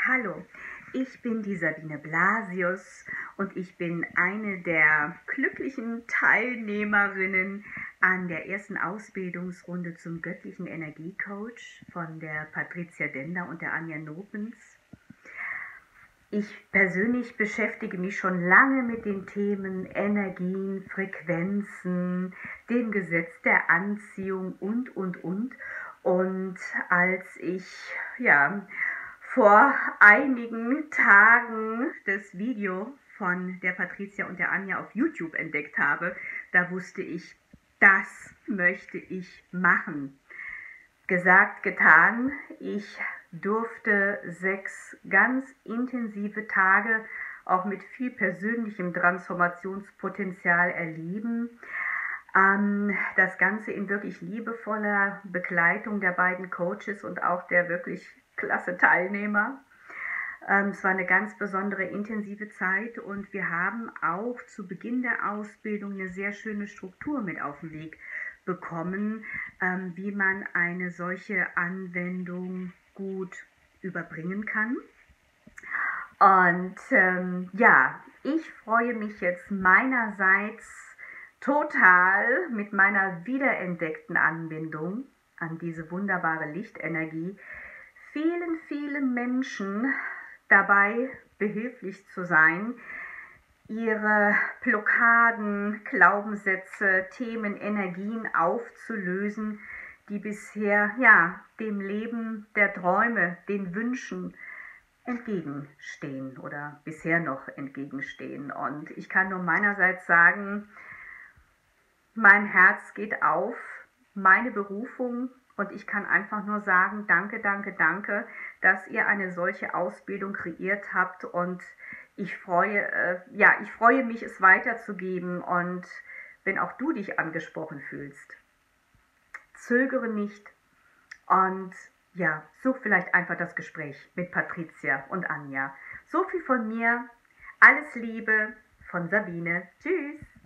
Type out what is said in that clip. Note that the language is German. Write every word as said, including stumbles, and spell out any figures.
Hallo, ich bin die Sabine Blasius und ich bin eine der glücklichen Teilnehmerinnen an der ersten Ausbildungsrunde zum göttlichen Energiecoach von der Patricia Dender und der Anja Nopens. Ich persönlich beschäftige mich schon lange mit den Themen Energien, Frequenzen, dem Gesetz der Anziehung und, und, und. Und als ich, ja, vor einigen Tagen das Video von der Patricia und der Anja auf YouTube entdeckt habe, da wusste ich, das möchte ich machen. Gesagt, getan. Ich durfte sechs ganz intensive Tage auch mit viel persönlichem Transformationspotenzial erleben. Ähm, das Ganze in wirklich liebevoller Begleitung der beiden Coaches und auch der wirklich klasse Teilnehmer. Ähm, es war eine ganz besondere, intensive Zeit und wir haben auch zu Beginn der Ausbildung eine sehr schöne Struktur mit auf den Weg bekommen, ähm, wie man eine solche Anwendung gut überbringen kann. Und ähm, ja, ich freue mich jetzt meinerseits total mit meiner wiederentdeckten Anbindung an diese wunderbare Lichtenergie vielen, vielen Menschen dabei behilflich zu sein, ihre Blockaden, Glaubenssätze, Themen, Energien aufzulösen, die bisher ja dem Leben der Träume, den Wünschen entgegenstehen oder bisher noch entgegenstehen. Und ich kann nur meinerseits sagen, mein Herz geht auf, meine Berufung, und ich kann einfach nur sagen, danke, danke, danke, dass ihr eine solche Ausbildung kreiert habt, und ich freue, äh, ja, ich freue mich, es weiterzugeben. Und wenn auch du dich angesprochen fühlst, zögere nicht und ja, such vielleicht einfach das Gespräch mit Patricia und Anja. So viel von mir, alles Liebe von Sabine. Tschüss!